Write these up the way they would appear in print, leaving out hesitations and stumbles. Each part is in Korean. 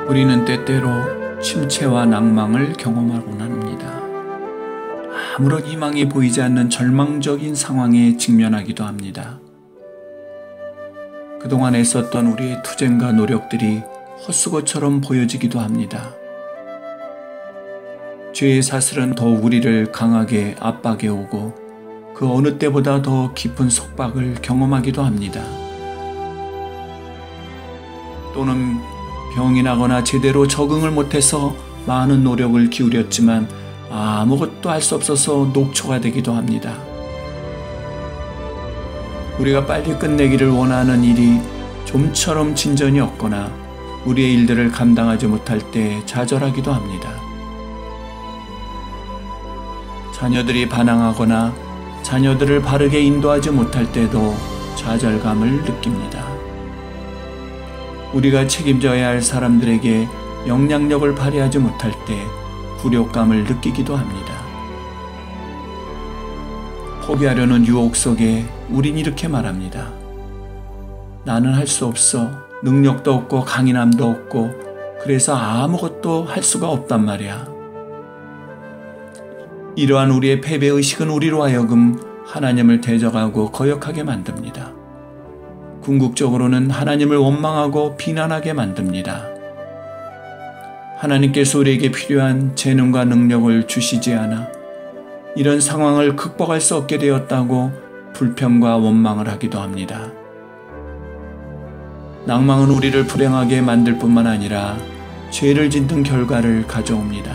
우리는 때때로 침체와 낭망을 경험하곤 합니다. 아무런 희망이 보이지 않는 절망적인 상황에 직면하기도 합니다. 그동안 애썼던 우리의 투쟁과 노력들이 헛수고처럼 보여지기도 합니다. 죄의 사슬은 더욱 우리를 강하게 압박해 오고 그 어느 때보다 더 깊은 속박을 경험하기도 합니다. 또는 병이 나거나 제대로 적응을 못해서 많은 노력을 기울였지만 아무것도 할 수 없어서 녹초가 되기도 합니다. 우리가 빨리 끝내기를 원하는 일이 좀처럼 진전이 없거나 우리의 일들을 감당하지 못할 때 좌절하기도 합니다. 자녀들이 반항하거나 자녀들을 바르게 인도하지 못할 때도 좌절감을 느낍니다. 우리가 책임져야 할 사람들에게 영향력을 발휘하지 못할 때 굴욕감을 느끼기도 합니다. 포기하려는 유혹 속에 우린 이렇게 말합니다. 나는 할 수 없어. 능력도 없고 강인함도 없고 그래서 아무것도 할 수가 없단 말이야. 이러한 우리의 패배의식은 우리로 하여금 하나님을 대적하고 거역하게 만듭니다. 궁극적으로는 하나님을 원망하고 비난하게 만듭니다. 하나님께서 우리에게 필요한 재능과 능력을 주시지 않아 이런 상황을 극복할 수 없게 되었다고 불평과 원망을 하기도 합니다. 낭망은 우리를 불행하게 만들 뿐만 아니라 죄를 짓는 결과를 가져옵니다.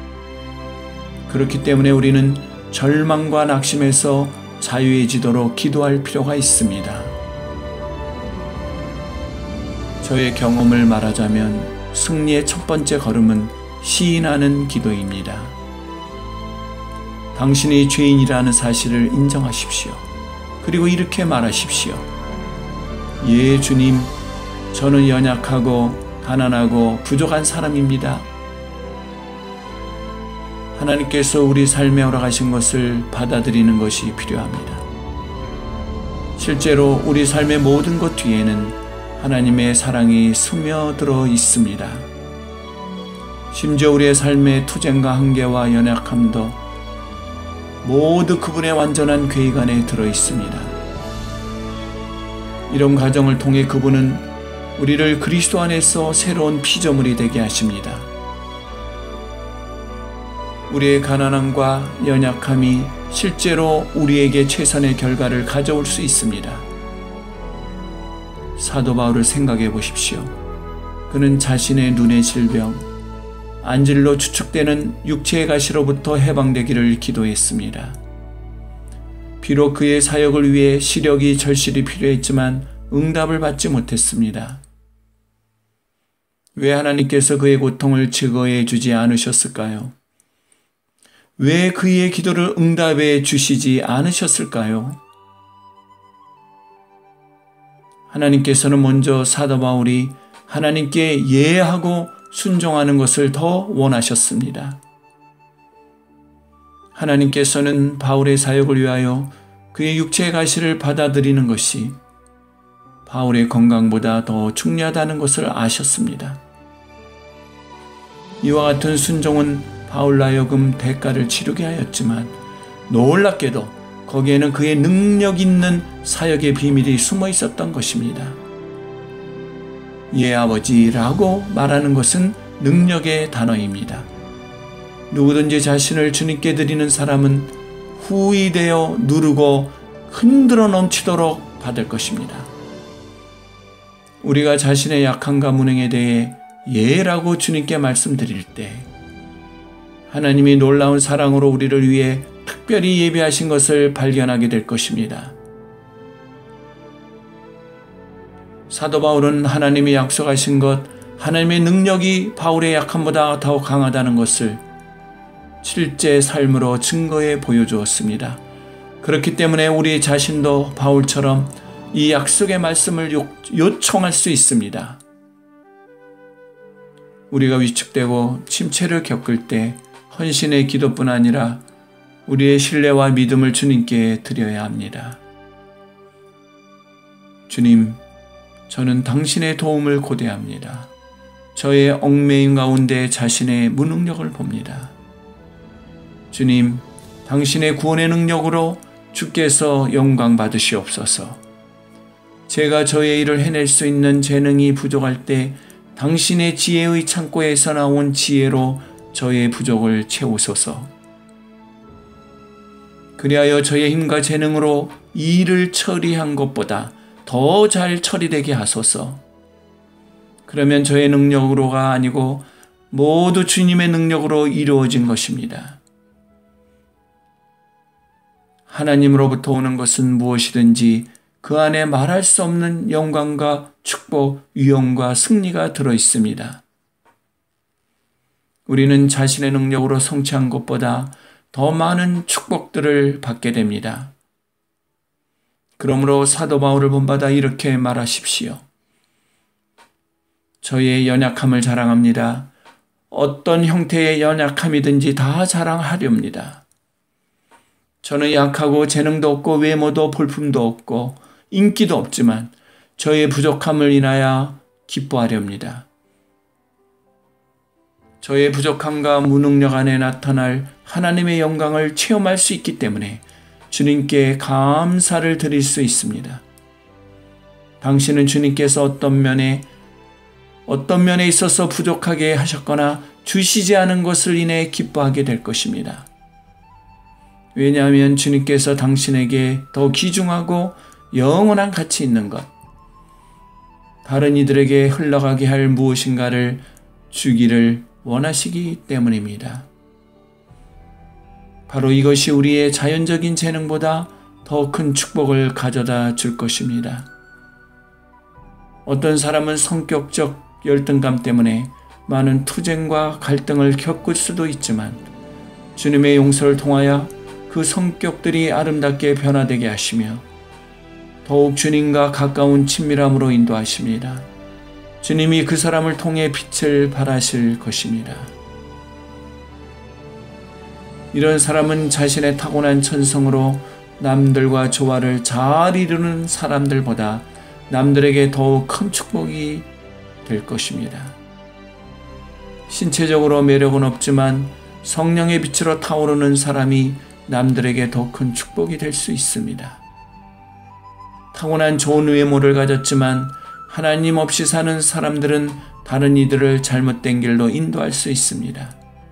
그렇기 때문에 우리는 절망과 낙심에서 자유해지도록 기도할 필요가 있습니다. 저의 경험을 말하자면 승리의 첫 번째 걸음은 시인하는 기도입니다. 당신이 죄인이라는 사실을 인정하십시오. 그리고 이렇게 말하십시오. 예, 주님, 저는 연약하고 가난하고 부족한 사람입니다. 하나님께서 우리 삶에 허락하신 것을 받아들이는 것이 필요합니다. 실제로 우리 삶의 모든 것 뒤에는 하나님의 사랑이 스며들어 있습니다. 심지어 우리의 삶의 투쟁과 한계와 연약함도 모두 그분의 완전한 계획 안에 들어 있습니다. 이런 과정을 통해 그분은 우리를 그리스도 안에서 새로운 피조물이 되게 하십니다. 우리의 가난함과 연약함이 실제로 우리에게 최선의 결과를 가져올 수 있습니다. 사도 바울을 생각해 보십시오. 그는 자신의 눈의 질병, 안질로 추측되는 육체의 가시로부터 해방되기를 기도했습니다. 비록 그의 사역을 위해 시력이 절실히 필요했지만 응답을 받지 못했습니다. 왜 하나님께서 그의 고통을 증거해 주지 않으셨을까요? 왜 그의 기도를 응답해 주시지 않으셨을까요? 하나님께서는 먼저 사도 바울이 하나님께 예하고 순종하는 것을 더 원하셨습니다. 하나님께서는 바울의 사역을 위하여 그의 육체의 가시를 받아들이는 것이 바울의 건강보다 더 중요하다는 것을 아셨습니다. 이와 같은 순종은 바울로 하여금 대가를 치르게 하였지만 놀랍게도 거기에는 그의 능력 있는 사역의 비밀이 숨어 있었던 것입니다. 예, 아버지라고 말하는 것은 능력의 단어입니다. 누구든지 자신을 주님께 드리는 사람은 후이되어 누르고 흔들어 넘치도록 받을 것입니다. 우리가 자신의 약함과 무능에 대해 예라고 주님께 말씀드릴 때 하나님이 놀라운 사랑으로 우리를 위해 특별히 예비하신 것을 발견하게 될 것입니다. 사도 바울은 하나님이 약속하신 것, 하나님의 능력이 바울의 약함보다 더 강하다는 것을 실제 삶으로 증거해 보여주었습니다. 그렇기 때문에 우리 자신도 바울처럼 이 약속의 말씀을 요청할 수 있습니다. 우리가 위축되고 침체를 겪을 때 헌신의 기도뿐 아니라 우리의 신뢰와 믿음을 주님께 드려야 합니다. 주님, 저는 당신의 도움을 고대합니다. 저의 얽매임 가운데 자신의 무능력을 봅니다. 주님, 당신의 구원의 능력으로 주께서 영광 받으시옵소서. 제가 저의 일을 해낼 수 있는 재능이 부족할 때 당신의 지혜의 창고에서 나온 지혜로 저의 부족을 채우소서. 그리하여 저의 힘과 재능으로 이 일을 처리한 것보다 더 잘 처리되게 하소서. 그러면 저의 능력으로가 아니고 모두 주님의 능력으로 이루어진 것입니다. 하나님으로부터 오는 것은 무엇이든지 그 안에 말할 수 없는 영광과 축복, 위엄과 승리가 들어 있습니다. 우리는 자신의 능력으로 성취한 것보다 더 많은 축복들을 받게 됩니다. 그러므로 사도 바울을 본받아 이렇게 말하십시오. 저의 연약함을 자랑합니다. 어떤 형태의 연약함이든지 다 자랑하렵니다. 저는 약하고 재능도 없고 외모도 볼품도 없고 인기도 없지만 저의 부족함을 인하여 기뻐하렵니다. 저의 부족함과 무능력 안에 나타날 하나님의 영광을 체험할 수 있기 때문에 주님께 감사를 드릴 수 있습니다. 당신은 주님께서 어떤 면에 있어서 부족하게 하셨거나 주시지 않은 것을 인해 기뻐하게 될 것입니다. 왜냐하면 주님께서 당신에게 더 귀중하고 영원한 가치 있는 것, 다른 이들에게 흘러가게 할 무엇인가를 주기를 원하시기 때문입니다. 바로 이것이 우리의 자연적인 재능보다 더 큰 축복을 가져다 줄 것입니다. 어떤 사람은 성격적 열등감 때문에 많은 투쟁과 갈등을 겪을 수도 있지만 주님의 용서를 통하여 그 성격들이 아름답게 변화되게 하시며 더욱 주님과 가까운 친밀함으로 인도하십니다. 주님이 그 사람을 통해 빛을 발하실 것입니다. 이런 사람은 자신의 타고난 천성으로 남들과 조화를 잘 이루는 사람들보다 남들에게 더욱 큰 축복이 될 것입니다. 신체적으로 매력은 없지만 성령의 빛으로 타오르는 사람이 남들에게 더 큰 축복이 될 수 있습니다. 타고난 좋은 외모를 가졌지만 하나님 없이 사는 사람들은 다른 이들을 잘못된 길로 인도할 수 있습니다.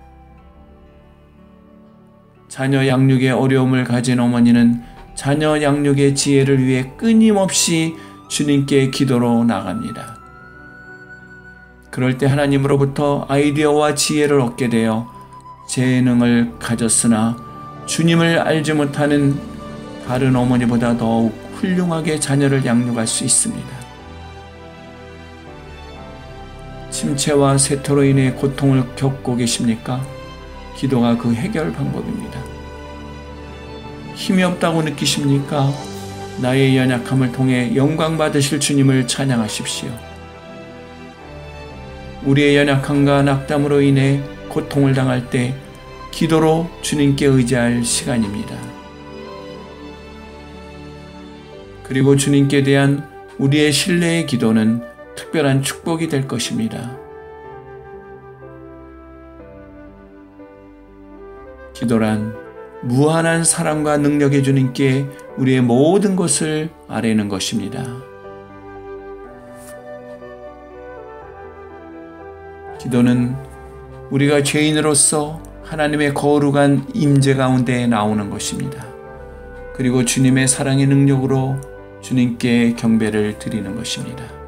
자녀 양육에 어려움을 가진 어머니는 자녀 양육의 지혜를 위해 끊임없이 주님께 기도로 나갑니다. 그럴 때 하나님으로부터 아이디어와 지혜를 얻게 되어 재능을 가졌으나 주님을 알지 못하는 다른 어머니보다 더욱 훌륭하게 자녀를 양육할 수 있습니다. 침체와 쇠퇴로 인해 고통을 겪고 계십니까? 기도가 그 해결 방법입니다. 힘이 없다고 느끼십니까? 나의 연약함을 통해 영광 받으실 주님을 찬양하십시오. 우리의 연약함과 낙담으로 인해 고통을 당할 때 기도로 주님께 의지할 시간입니다. 그리고 주님께 대한 우리의 신뢰의 기도는 특별한 축복이 될 것입니다. 기도란 무한한 사랑과 능력의 주님께 우리의 모든 것을 아뢰는 것입니다. 기도는 우리가 죄인으로서 하나님의 거룩한 임재 가운데 나오는 것입니다. 그리고 주님의 사랑의 능력으로 주님께 경배를 드리는 것입니다.